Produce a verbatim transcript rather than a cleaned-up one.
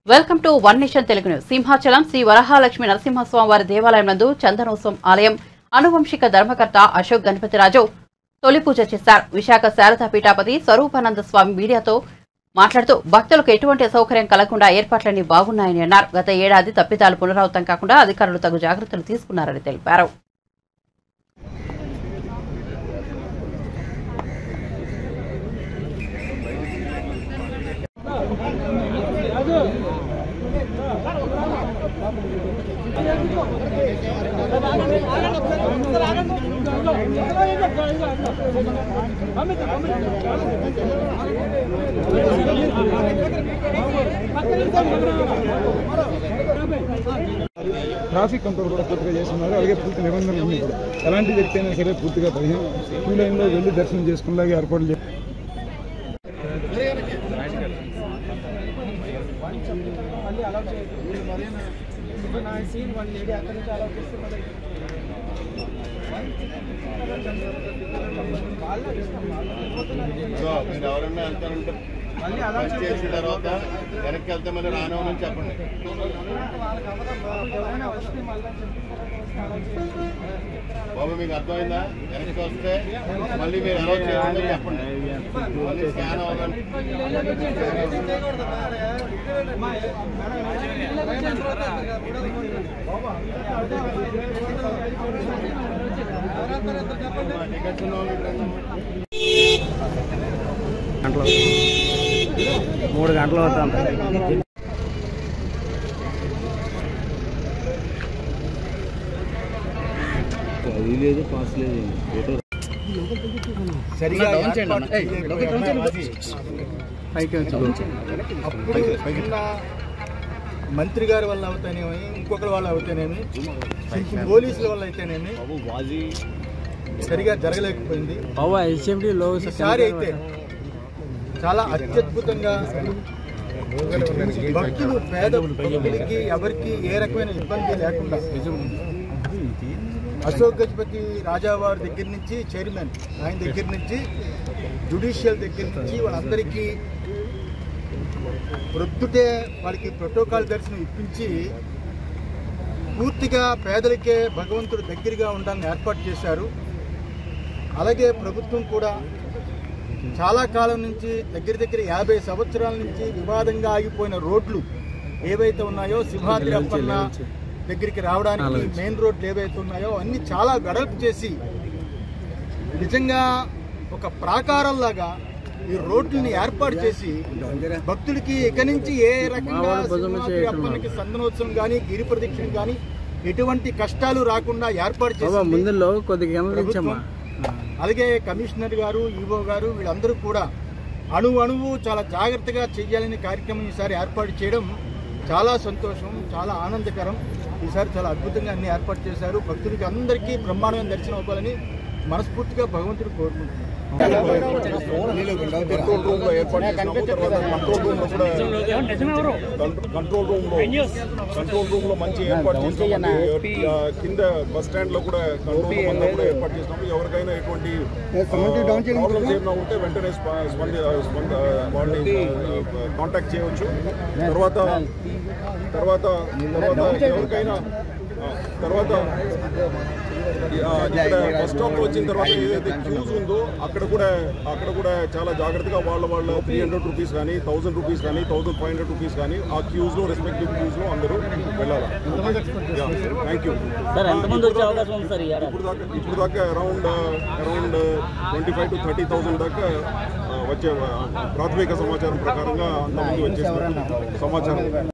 Welcome to one nation Telugu news. Simhachalam Sri Varahalakshmi Narasimhaswamy వారి దేవాలయం నందు చందనోత్సవం ఆలయం అనువంశిక ధర్మకర్త అశోక్ గణపతిరాజు తొలి పూజ చేశారు. విశాఖ శారదా పీఠాపతి స్వరూపానంద స్వామి మీడియాతో మాట్లాడుతూ భక్తులకు ఎటువంటి అసౌకర్యం కలగకుండా ఏర్పాట్లన్నీ బాగున్నాయని అన్నారు. గత ఏడాది తప్పిదాలు పునరావృతం కాకుండా అధికారులు తగు జాగ్రత్తలు తీసుకున్నారని తెలిపారు. ట్రాఫిక్ కంట్రోల్ కూడా పూర్తిగా చేస్తున్నారు. అలాగే పూర్తి నిబంధనలు ఉన్నాయి కూడా ఎలాంటి వ్యక్తి అయినా సరే పూర్తిగా పదిహేను క్యూ లైన్లో వెళ్ళి దర్శనం చేసుకునేలాగా ఏర్పాట్లు చేస్తారు. మీరు ఎవరన్నా వెళ్తారంటే చేసిన తర్వాత వెనక్కి వెళ్తే మళ్ళీ రానివ్వమని చెప్పండి. బాబు మీకు అర్థమైందా? వెనక్కి వస్తే మళ్ళీ మీరు ఎలా చేయాలని చెప్పండి. మళ్ళీ స్కాన్ అవ్వాలని టికెట్స్ మూడు గంటలు అవుతుంది. అది లేదు పాస్ లేదు ఫోటో మంత్రి గారి వల్ల అవుతానేమి, ఇంకొకరి వల్ల అవుతానేమి, పోలీసుల వల్ల అయితేనేమి సరిగా జరగలేకపోయింది. ఈసారి అయితే చాలా అత్యద్భుతంగా భక్తులు పేద భక్తులకి ఎవరికి ఏ రకమైన ఇబ్బంది లేకుండా అశోక్ గజపతి రాజావారి దగ్గర నుంచి చైర్మన్ ఆయన దగ్గర నుంచి జ్యుడిషియల్ దగ్గర నుంచి వాళ్ళందరికీ ప్రొద్దుటే వాళ్ళకి ప్రోటోకాల్ దర్శనం ఇప్పించి పూర్తిగా పేదలకే భగవంతుడు దగ్గరగా ఉండాలని ఏర్పాటు చేశారు. అలాగే ప్రభుత్వం కూడా చాలా కాలం నుంచి దగ్గర దగ్గర యాభై సంవత్సరాల నుంచి వివాదంగా ఆగిపోయిన రోడ్లు ఏవైతే ఉన్నాయో సింహాద్రి అప్పన్న దగ్గరికి రావడానికి మెయిన్ రోడ్లు ఏవైతే ఉన్నాయో అన్ని చాలా వెడల్పు చేసి నిజంగా ఒక ప్రాకారంలాగా ఈ రోడ్లని ఏర్పాటు చేసి భక్తులకి ఇక నుంచి ఏ రకంగా సింహాద్రి అప్పన్నకి సందనోత్సవం కానీ గిరి ప్రదక్షిణ కానీ ఎటువంటి కష్టాలు రాకుండా ఏర్పాటు చేసి అలాగే కమిషనర్ గారు, ఈవో గారు వీళ్ళందరూ కూడా అణువు అణువు చాలా జాగ్రత్తగా చేయాలనే కార్యక్రమం ఈసారి ఏర్పాటు చేయడం చాలా సంతోషం, చాలా ఆనందకరం. ఈసారి చాలా అద్భుతంగా అన్ని ఏర్పాటు చేశారు. భక్తులకి అందరికీ బ్రహ్మాండమైన దర్శనం అవ్వాలని మనస్ఫూర్తిగా భగవంతుడు కోరుకుంటున్నాను. కంట్రోల్ రూమ్ లో ఏర్పాటు చేసినాము. తర్వాత కంట్రోల్ రూమ్ లో కూడా కంట్రోల్ రూమ్ లో కంట్రోల్ రూమ్ లో మంచి ఏర్పాటు చేసినాము. కింద బస్ స్టాండ్ లో కూడా కంట్రోల్ రూమ్ అంతా కూడా ఏర్పాటు చేసినాము. ఎవరికైనా ఎటువంటి ప్రాబ్లమ్స్ ఏమైనా ఉంటే వెంటనే వాళ్ళని కాంటాక్ట్ చేయవచ్చు. తర్వాత తర్వాత తర్వాత ఎవరికైనా తర్వాత ఇక్కడ బస్ స్టాప్ వచ్చిన తర్వాత ఏదైతే క్యూస్ ఉందో అక్కడ కూడా అక్కడ కూడా చాలా జాగ్రత్తగా వాళ్ళ వాళ్ళ త్రీ హండ్రెడ్ రూపీస్ కానీ థౌసండ్ రూపీస్ కానీ థౌసండ్ ఫైవ్ హండ్రెడ్ రూపీస్ కానీ ఆ క్యూస్లో రెస్పెక్టివ్ క్యూస్లో అందరూ వెళ్ళాలి. Thank you. ఇప్పుడు దాకా ఇప్పుడు దాకా around around twenty five to thirty thousand దాకా వచ్చే ప్రాథమిక సమాచారం ప్రకారంగా అంతమంది వచ్చేసిన సమాచారం.